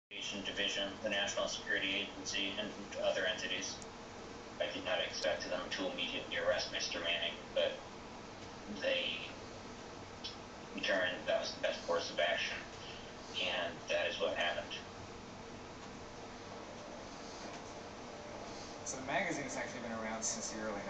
Division, the National Security Agency, and other entities. I did not expect them to immediately arrest Mr. Manning, but they determined that was the best course of action, and that is what happened. So the magazine's actually been around since the early